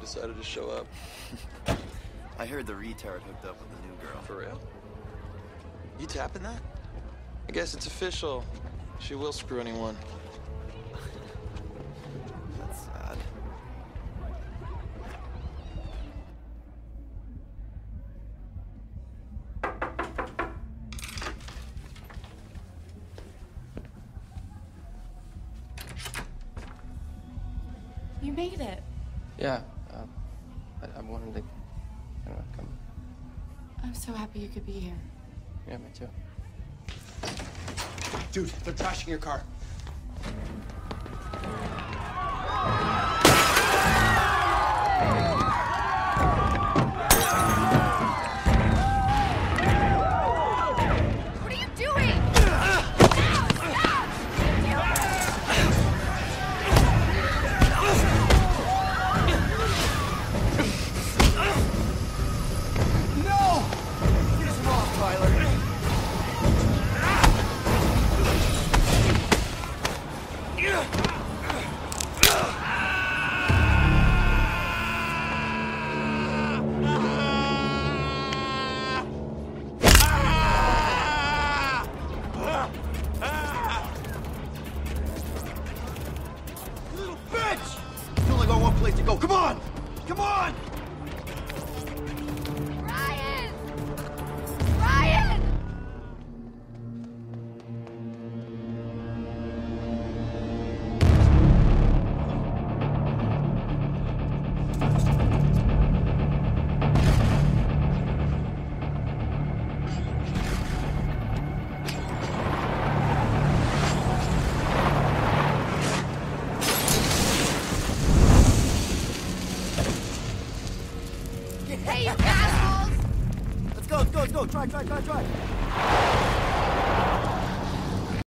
decided to show up. I heard the retard hooked up with the new girl. For real? You tapping that? I guess it's official. She will screw anyone. That's sad. You made it. Yeah, I wanted to, come. I'm so happy you could be here. Yeah, me too. Dude, they're trashing your car. What are you doing? Go, come on! Come on! Ryan! Ryan! Hey, you assholes! Let's go, let's go, let's go. Try.